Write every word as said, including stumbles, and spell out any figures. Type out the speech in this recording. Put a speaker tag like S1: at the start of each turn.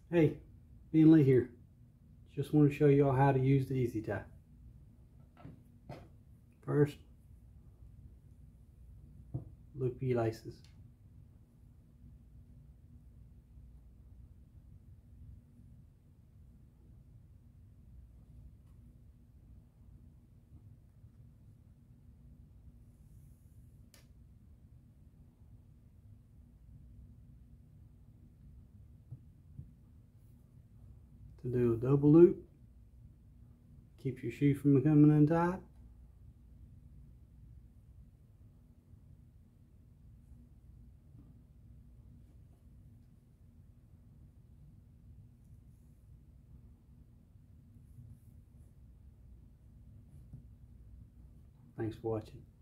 S1: Hey, Ben Lee here. Just want to show you all how to use the Easy Tie. First, loop your laces. To do a double loop, keeps your shoe from becoming untied. Thanks for watching.